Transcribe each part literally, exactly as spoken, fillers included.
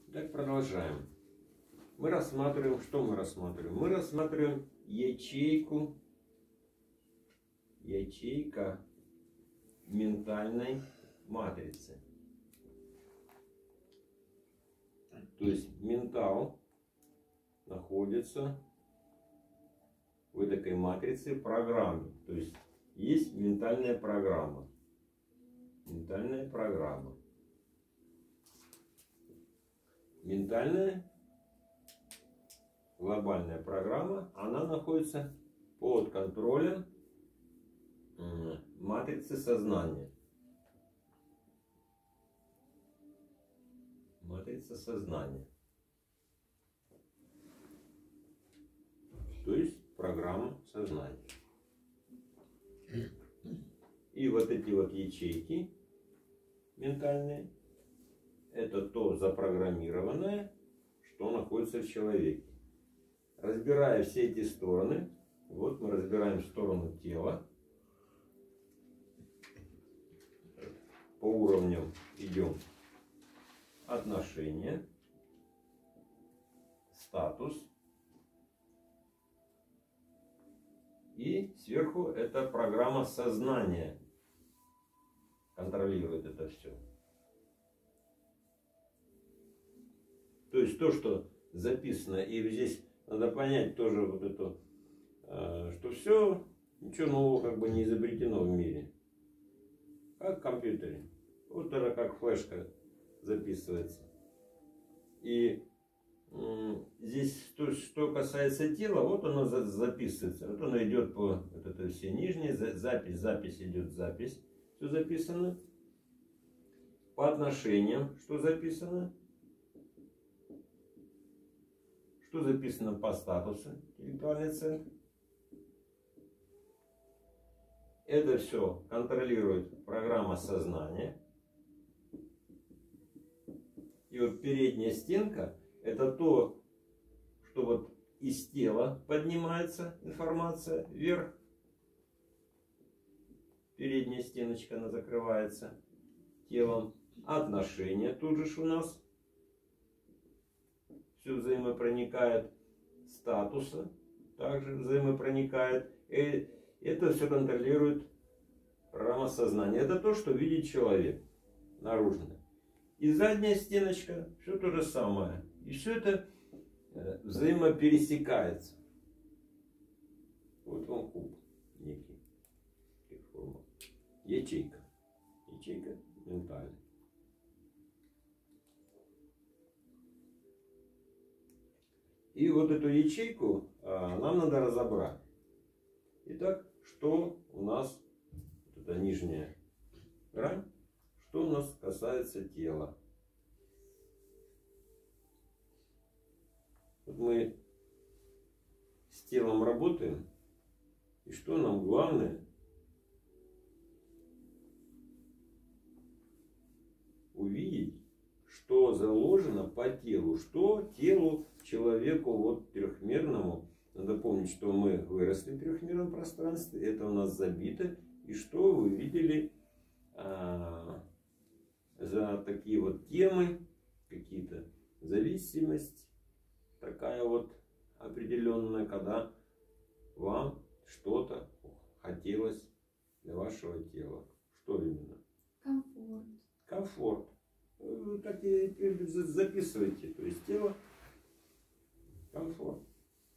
Так, продолжаем. Мы рассматриваем, что мы рассматриваем? Мы рассматриваем ячейку, ячейка ментальной матрицы. То есть ментал находится в этой матрице программы. То есть есть ментальная программа. Ментальная программа. Ментальная глобальная программа, она находится под контролем матрицы сознания. Матрица сознания. То есть программа сознания. И вот эти вот ячейки ментальные, это то запрограммированное, что находится в человеке. Разбирая все эти стороны, вот мы разбираем сторону тела. По уровням идем. Отношения, статус. И сверху это программа сознания. Контролирует это все. То есть то, что записано, и здесь надо понять тоже вот это, что все, ничего нового как бы не изобретено в мире. Как в компьютере. Вот это как флешка записывается. И здесь, то, что касается тела, вот оно записывается. Вот оно идет по, вот это все нижние, запись, запись идет, запись. Все записано. По отношениям, что записано. Что записано по статусу, интеллектуальный центр. Это все контролирует программа сознания. И вот передняя стенка — это то, что вот из тела поднимается информация вверх. Передняя стеночка, она закрывается телом. Отношения тут же у нас. Все взаимопроникает. Статуса также взаимопроникает. И это все контролирует программа сознания. Это то, что видит человек наружно. И задняя стеночка, все то же самое. И все это взаимопересекается. Вот он куб некий. Ячейка. Ячейка ментальная. И вот эту ячейку а, нам надо разобрать. Итак, что у нас, вот это нижняя грань, что у нас касается тела. Вот мы с телом работаем, и что нам главное увидеть, что заложено по телу, что телу, человеку вот трехмерному. Надо помнить, что мы выросли в трехмерном пространстве, это у нас забито, и что вы видели а, за такие вот темы, какие-то зависимость такая вот определенная, когда вам что-то хотелось для вашего тела. Что именно? Комфорт. Комфорт. Так и записывайте. То есть тело, комфорт.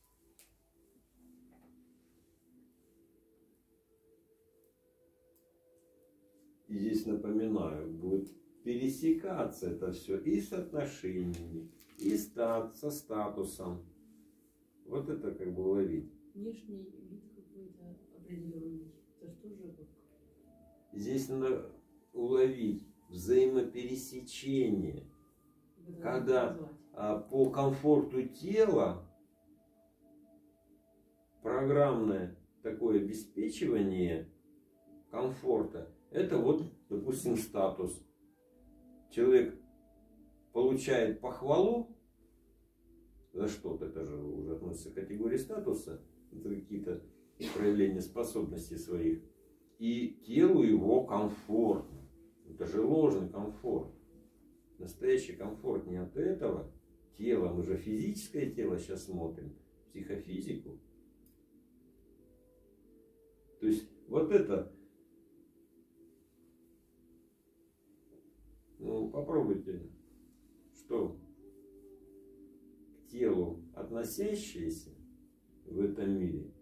И здесь, напоминаю, будет пересекаться это все и с отношениями, и стат, со статусом. Вот это как бы уловить. Внешний вид какой-то определенный. Это что же как? Здесь надо уловить взаимопересечение. Это когда а, по комфорту тела программное такое обеспечивание комфорта, это вот, допустим, статус. Человек получает похвалу за что-то, это же уже относится к категории статуса, это какие-то проявления способностей своих, и телу его комфортно. Это же ложный комфорт. настоящий комфорт не от этого тела. Мы же физическое тело сейчас смотрим, психофизику. То есть вот это, ну попробуйте, что к телу относящееся в этом мире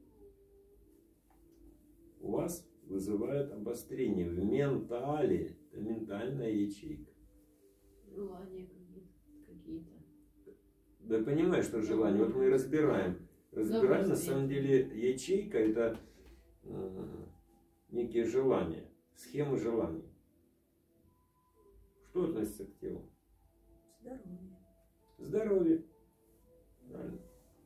у вас вызывает обострение в ментале. Это ментальная ячейка. Желания какие-то. Да понимаешь, что желание. Вот мы и разбираем. Разбираем, на самом деле, ячейка это э, некие желания, схемы желаний. Что относится к телу? Здоровье. Здоровье. Правильно.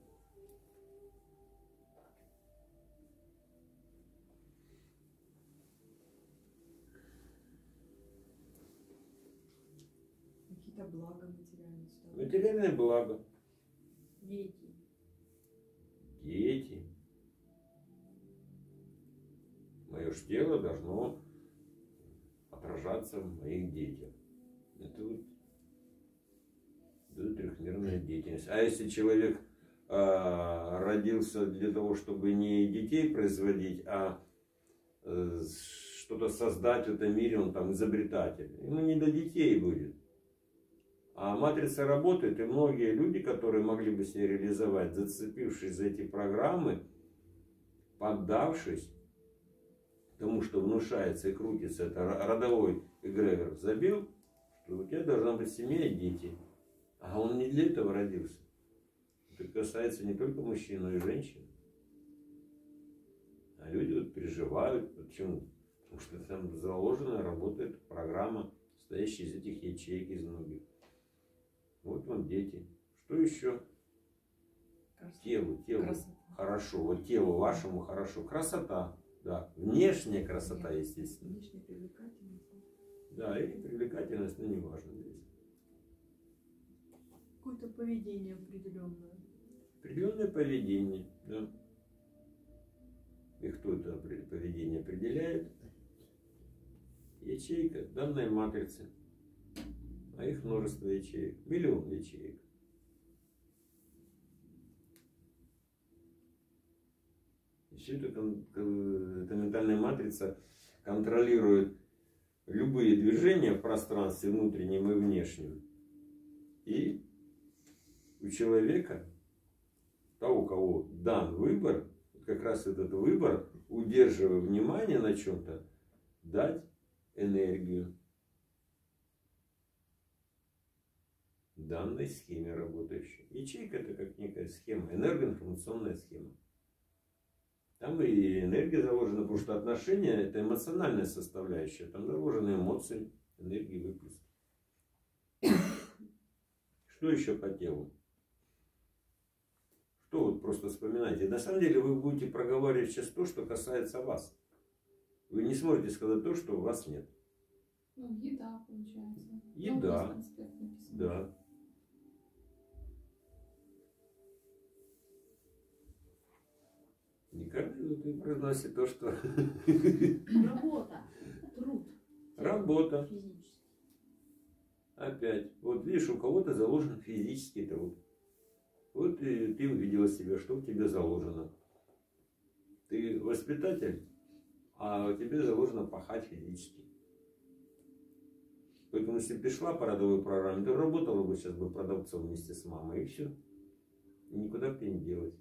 Какие-то блага материальные. Материальное благо. Дети. Дети. Мое ж тело должно отражаться в моих детях. Это вот да, трехмерная деятельность. А если человек а, родился для того, чтобы не детей производить, а а что-то создать в этом мире, он там изобретатель, ему не до детей будет. А матрица работает, и многие люди, которые могли бы себя реализовать, зацепившись за эти программы, поддавшись тому, что внушается и крутится, это родовой эгрегор, забил, что у тебя должна быть семья и дети. А он не для этого родился. Это касается не только мужчин, но и женщин. А люди вот переживают. Почему? Потому что там заложена, работает программа, состоящая из этих ячеек, из многих. Вот вам дети. Что еще? Красота. Телу, телу. Красота. Хорошо. Вот телу вашему хорошо. Красота. Да. Внешняя красота, естественно. Внешняя привлекательность. Да, и привлекательность, но не важно здесь. Какое-то поведение определенное. Определенное поведение, да. И кто это поведение определяет? Ячейка данной матрицы. А их множество ячеек. Миллион ячеек. И все это, эта ментальная матрица контролирует любые движения в пространстве внутреннем и внешнем. И у человека, того, у кого дан выбор, как раз этот выбор, удерживая внимание на чем-то, дать энергию данной схеме работающей. Ячейка это как некая схема, энергоинформационная схема. Там и энергия заложена, потому что отношения это эмоциональная составляющая. Там заложены эмоции, энергии, выплески. Что еще по телу? Что вот просто вспоминайте. На самом деле вы будете проговаривать сейчас то, что касается вас. Вы не сможете сказать то, что у вас нет. Ну, еда, получается. Еда. Ну, конспект написан. Да. Не каждый ты произносит то, что... Работа. Труд. Работа. Физически. Опять. Вот видишь, у кого-то заложен физический труд. Вот и ты увидела себя, что в тебе заложено. Ты воспитатель, а у тебя заложено пахать физически. Поэтому если бы ты шла по родовой программе, ты работала бы сейчас бы продавцом вместе с мамой, и все. И никуда бы ты не делась.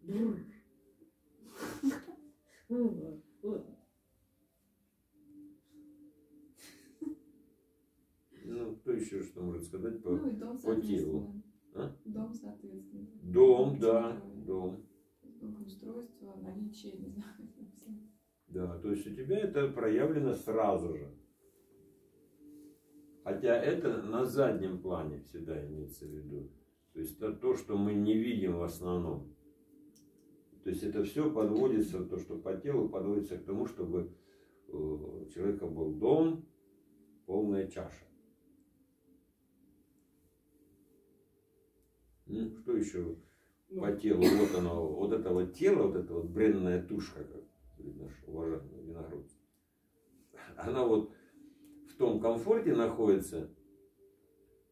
Ну, кто еще что может сказать по, Ну, и дом, по телу? соответственно. А? Дом, соответственно. Дом, да, дом. Благоустройство, наличие, не знаю, как написано. Да, то есть у тебя это проявлено сразу же. Хотя это на заднем плане всегда имеется в виду. То есть это то, что мы не видим в основном. То есть это все подводится, то, что по телу подводится к тому, чтобы у человека был дом, полная чаша. Ну, что еще по телу? Вот оно, вот это вот тело, вот эта вот бренная тушка, как наш уважаемый Виногрудов. Она вот в том комфорте находится,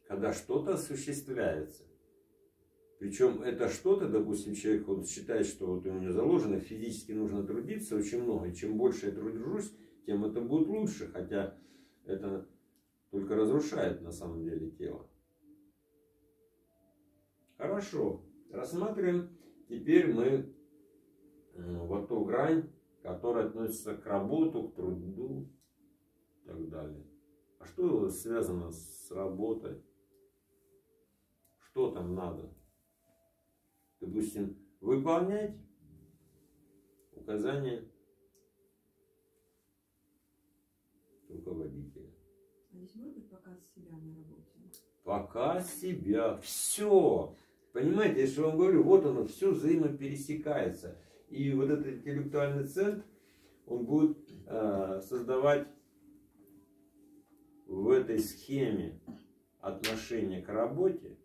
когда что-то осуществляется. Причем это что-то, допустим, человек он считает, что вот у него заложено, физически нужно трудиться очень много. И чем больше я тружусь, тем это будет лучше. Хотя это только разрушает на самом деле тело. Хорошо. Рассматриваем теперь мы вот ту грань, которая относится к работу, к труду и так далее. А что связано с работой? Что там надо? Допустим, выполнять указания руководителя. А здесь может быть показ себя на работе? Показ себя. Все. Понимаете, я же вам говорю, вот оно, все взаимопересекается. И вот этот интеллектуальный центр, он будет э, создавать в этой схеме отношения к работе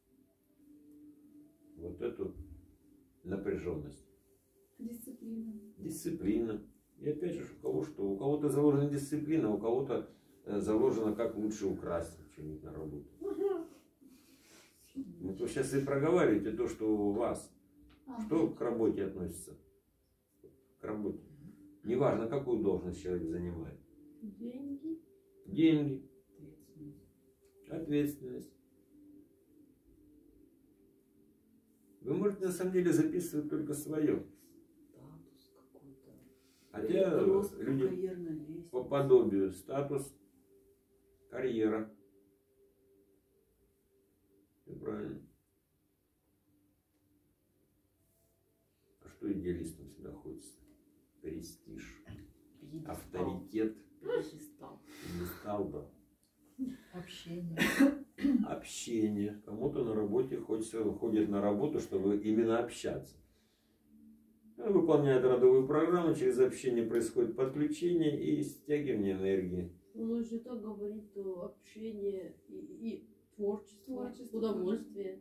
вот эту напряженность. Дисциплина. Дисциплина. И опять же, у кого что? У кого-то заложена дисциплина, у кого-то заложено, как лучше украсть что-нибудь на работу. Ну, то сейчас и проговариваете то, что у вас. А, Что к работе относится? К работе. Неважно, какую должность человек занимает. Деньги. Деньги. Ответственность. Вы можете на самом деле записывать только свое. Статус какой-то. Хотя Рост по люди карьерной лестнице. по подобию статус, карьера. Все правильно. А что идеалистам всегда хочется? Престиж, Пьедестал. авторитет, Пьедестал. не стал бы. Общение. Общение. Кому-то на работе хочется, ходит на работу, чтобы именно общаться. Выполняет родовую программу, через общение происходит подключение и стягивание энергии. Он же так говорит, что общение и, и творчество, Творчество. удовольствие.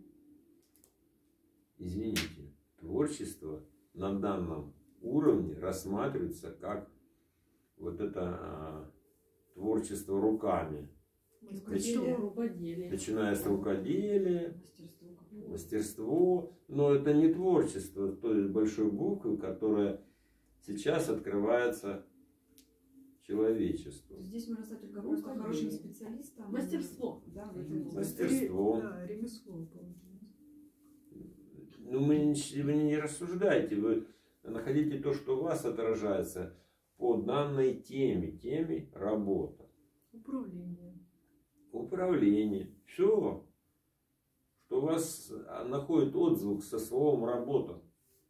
Извините, творчество на данном уровне рассматривается как вот это а, творчество руками. Рукоделие. Рукоделие. Начиная с рукоделия, Мастерство какое-то. мастерство, но это не творчество той большой буквы, которая сейчас открывается человечеству. Здесь можно стать только просто Рукоделие. хорошим специалистом. Мастерство. Да, в этом Мастерство. Да, ремесло получается. Ну, вы не, вы не рассуждаете, вы находите то, что у вас отражается по данной теме, теме работа, Управление. управление. Все, что у вас находит отзвук со словом работа.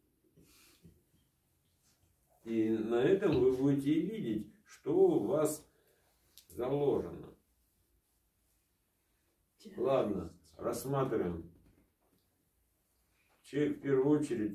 И на этом вы будете видеть, что у вас заложено. Ладно, рассматриваем. Человек в первую очередь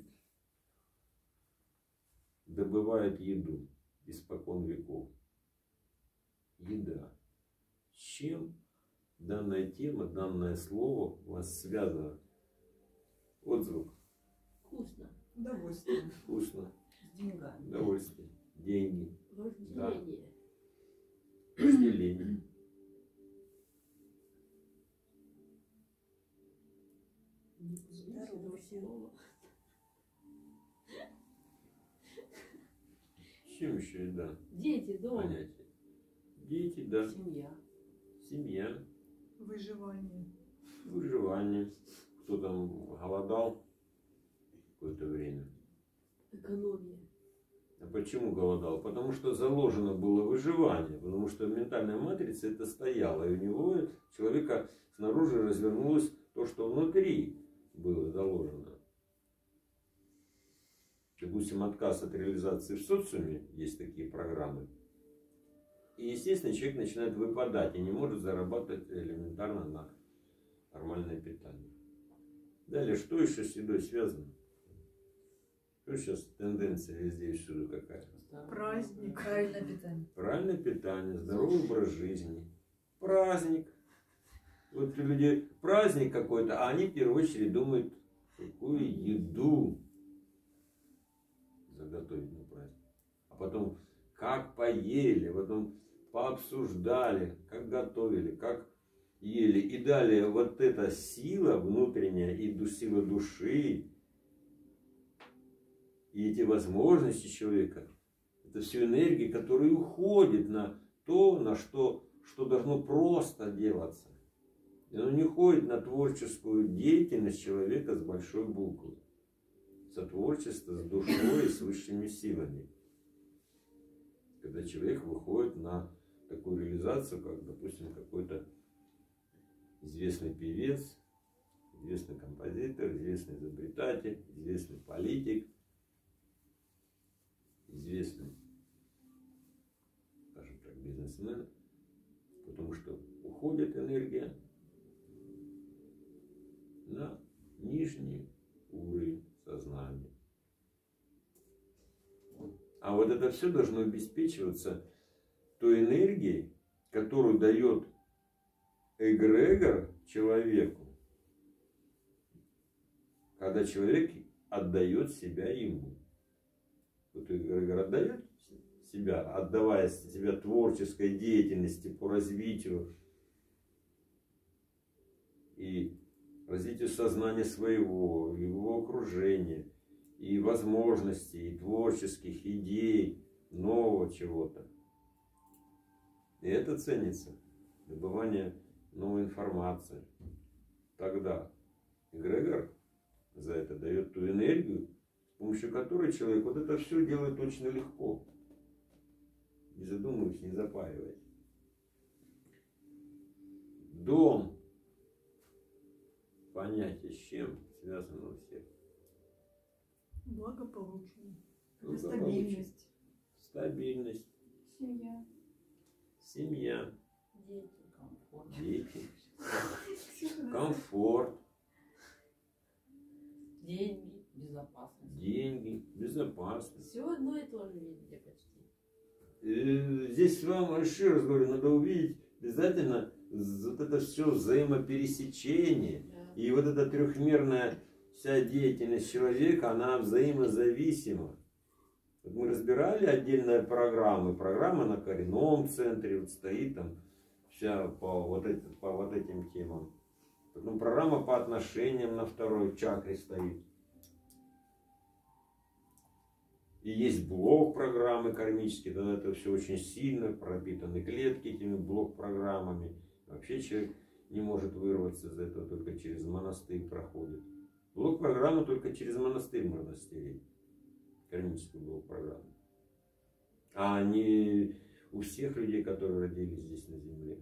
добывает еду испокон веков. Еда. С чем данная тема, данное слово вас связано? Отзвук. Вкусно. Удовольствие. Вкусно. С деньгами. Удовольствие. Деньги. Вожделение. Разделение. Не побоюсь этого слова. С чем еще еда? Дети, дом, Понятие. Дети, да. семья. Семья. Выживание. Выживание. Кто там голодал какое-то время. Экономия. А почему голодал? Потому что заложено было выживание. Потому что в ментальной матрице это стояло. И у него, у человека, снаружи развернулось то, что внутри было заложено. Допустим, отказ от реализации в социуме, есть такие программы. И, естественно, человек начинает выпадать и не может зарабатывать элементарно на нормальное питание. Далее, что еще с едой связано? Что сейчас тенденция везде и всюду какая? Праздник. Правильное питание. Правильное питание, здоровый образ жизни. Праздник. Вот у людей праздник какой-то, а они в первую очередь думают, какую еду заготовить на праздник. А потом, как поели, потом пообсуждали, как готовили, как ели. И далее вот эта сила внутренняя, и ду- сила души, и эти возможности человека, это все энергия, которая уходит на то, на что, что должно просто делаться. И оно не уходит на творческую деятельность человека с большой буквы. Сотворчество с душой и с высшими силами. Когда человек выходит на такую реализацию, как, допустим, какой-то известный певец, известный композитор, известный изобретатель, известный политик, известный, скажем так, бизнесмен, потому что уходит энергия на нижний уровень сознания. А вот это все должно обеспечиваться той энергией, которую дает эгрегор человеку, когда человек отдает себя ему. Вот эгрегор отдает себя, отдавая себя творческой деятельности по развитию и развитию сознания своего, его окружения, и возможностей, и творческих идей, нового чего-то. И это ценится, добывание новой информации. Тогда эгрегор за это дает ту энергию, с помощью которой человек вот это все делает очень легко, не задумываясь, не запариваясь. Дом, понятие с чем связано у всех? Благополучие. Стабильность. Стабильность, Семья. семья, Дети. Комфорт. дети, комфорт, Деньги. Безопасность. деньги, безопасность. Все одно и то же везде почти. Э, Здесь вам еще раз говорю, надо увидеть обязательно вот это все взаимопересечение. Да. И вот эта трехмерная вся деятельность человека, она взаимозависима. Вот мы разбирали отдельные программы. Программа на коренном центре вот стоит там вся по вот, эти, по вот этим темам. Потом программа по отношениям на второй чакре стоит. И есть блок программы кармические, да, это все очень сильно пропитаны клетки этими блок-программами. Вообще человек не может вырваться из этого, только через монастырь проходит. Блок-программу только через монастырь можно стереть. Кармическую блок-программу. А не у всех людей, которые родились здесь на Земле.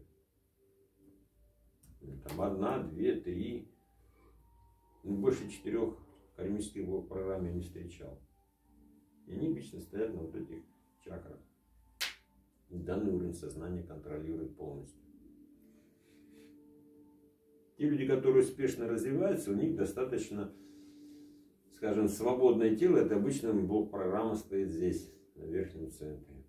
Там одна, две, три, ну, больше четырех кармических блок-программ я не встречал. И они обычно стоят на вот этих чакрах. И данный уровень сознания контролирует полностью. Те люди, которые успешно развиваются, у них достаточно, скажем, свободное тело. Это обычно блок-программа стоит здесь, на верхнем центре.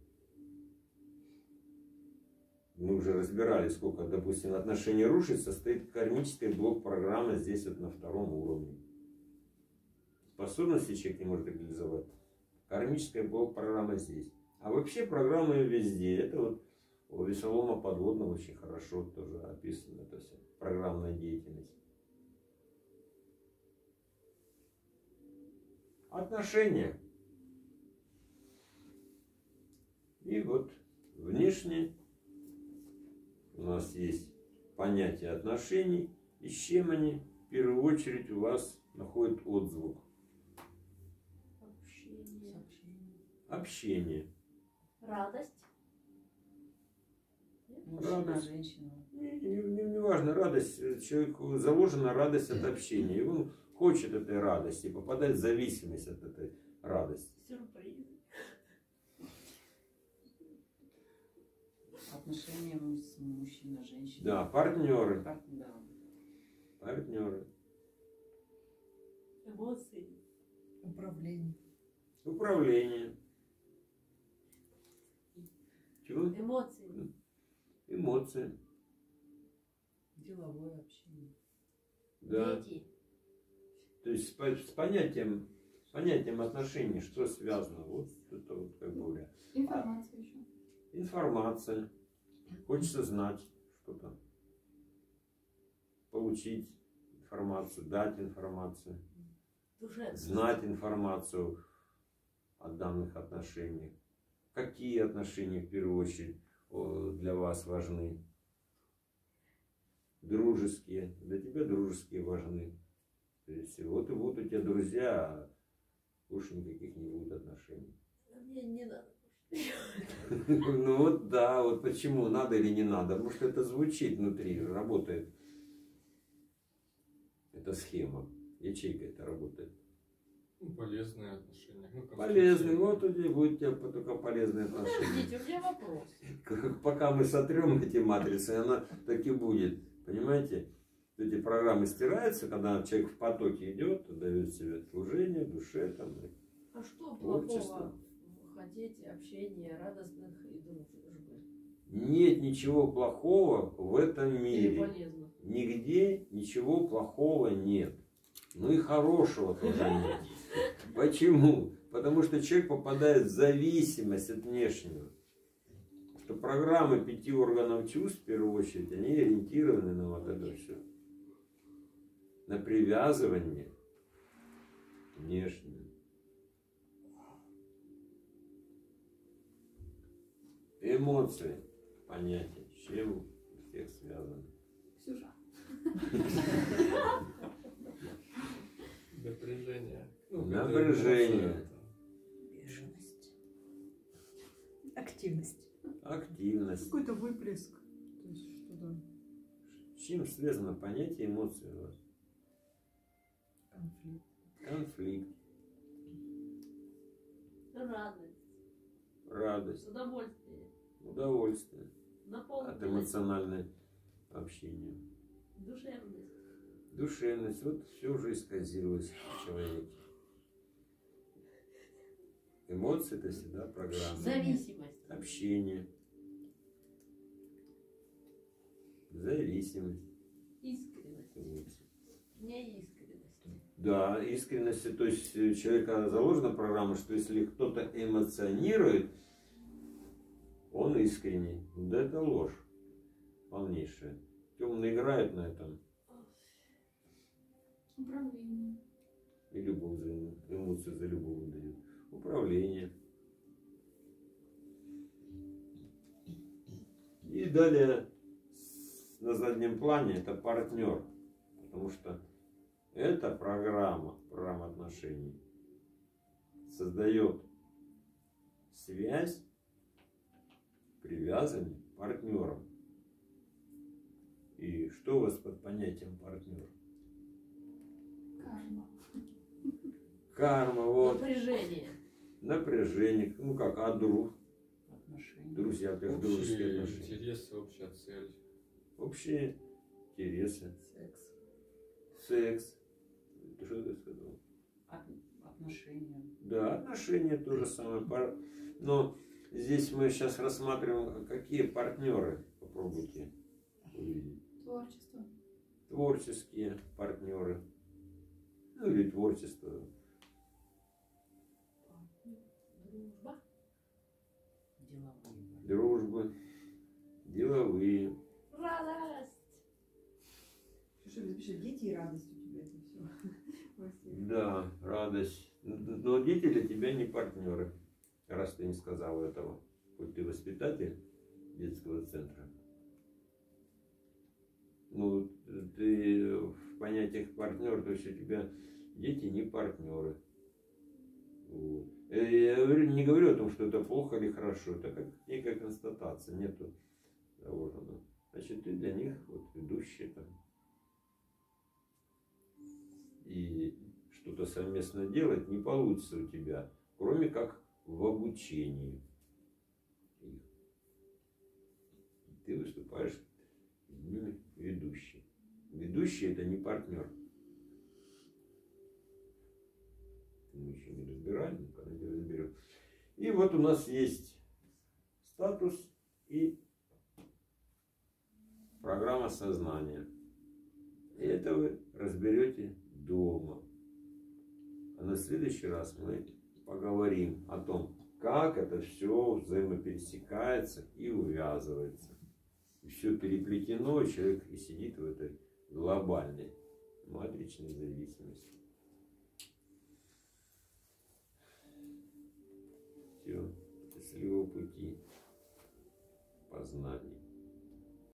Мы уже разбирали, сколько, допустим, отношения рушится, стоит кармическая блок-программа здесь вот на втором уровне. Способности человек не может реализовать. Кармическая блок-программа здесь. А вообще программы везде. Это вот у Весолома Подводного очень хорошо тоже описано. Это вся программная деятельность. Отношения. И вот внешне у нас есть понятие отношений. И с чем они в первую очередь у вас находят отзвук? Общение. Общение. Радость. Мужчина, Радость. женщина. Не, не, не, не важно, радость. Человеку заложена радость от общения. И он хочет этой радости, попадает в зависимость от этой радости. Сюрприз. Отношения с мужчиной-женщиной. Да, партнеры. Пар- Да. Партнеры. Эмоции. Управление. Управление. Чего? Эмоции. Эмоции. Деловое общение. Да. Дети. То есть с, по- с понятием, с понятием отношений, что связано. Вот это вот как бы Информация еще. информация. Хочется знать что-то. получить информацию, дать информацию, Душевность. знать информацию о данных отношениях. Какие отношения в первую очередь для вас важны? Дружеские. Для тебя дружеские важны. То есть, вот и вот у тебя друзья, а больше никаких не будет отношений. Мне не надо. Ну вот да, вот почему надо или не надо. Потому что это звучит внутри, работает. Это схема. Ячейка это работает. Ну, полезные отношения. Ну, Полезные. Вот у тебя будет у тебя только полезные отношения. Подождите, у меня вопрос. Пока мы сотрем эти матрицы, она так и будет. Понимаете? Эти программы стираются, когда человек в потоке идет, дает себе служение, душе, там, А что творчество. плохого хотеть общения, радостных и дружбы? Нет ничего плохого в этом Или мире. полезно? Нигде ничего плохого нет. Ну и хорошего тоже нет. Почему? Потому что человек попадает в зависимость от внешнего. Что программы пяти органов чувств, в первую очередь, они ориентированы на вот это все. На привязывание внешнее. Эмоции, понятие, с чем у всех связаны. Ксюша. Напряжение. Ну, Напряжение. Бешеность. Активность. Активность. Какой-то выплеск. То есть что-то. С чем связано понятие эмоций у вас? Конфликт. Конфликт, Радость, радость, удовольствие, удовольствие от наполненность, эмоционального общения. душевность. Душевность. Вот все уже исказилось в человеке. Эмоции это всегда программа. Зависимость. Общение. Зависимость. Искренность. Эмоции. Неискренность. Да, искренность, то есть у человека заложена программа, что если кто-то эмоционирует, он искренний. Да это ложь полнейшая. Темно играют на этом. Управление. И любовь за эмоцию за любовь дают. Управление. И далее на заднем плане это партнер. Потому что эта программа, программа отношений, создает связь, привязанность к партнерам. И что у вас под понятием партнер? Карма. Карма, вот. Напряжение. Напряжение. Ну как, а друг? Отношения. Друзья, как дружеские Общие отношения. интересы, общая цель. Общие интересы. Секс. Секс. Ты что ты сказал? Отношения. Да, отношения то же самое. Пар- Но здесь мы сейчас рассматриваем, какие партнеры. Попробуйте увидеть. Творчество. Творческие партнеры. Ну или творчество. Дружба. Деловые. Дружбы. Деловые. Радость. Что запиши, дети и радость у тебя это все. Да, радость. Но дети для тебя не партнеры. Раз ты не сказал этого. Хоть ты воспитатель детского центра. Ну, ты в понятиях партнер, то есть у тебя дети не партнеры. Вот. Я говорю- не говорю о том, что это плохо или хорошо. Это как некая констатация. Нету заложено. Значит, ты для них вот ведущий там. И что-то совместно делать не получится у тебя, кроме как в обучении их. Ты выступаешь с ними ведущий. Ведущий это не партнер. Мы еще не разбираем, но когда разберем. И вот у нас есть статус и программа сознания. И это вы разберете дома. А на следующий раз мы поговорим о том, как это все взаимопересекается и увязывается. И все переплетено, и человек и сидит в этой глобальной матричной зависимости. Все, счастливого пути познания.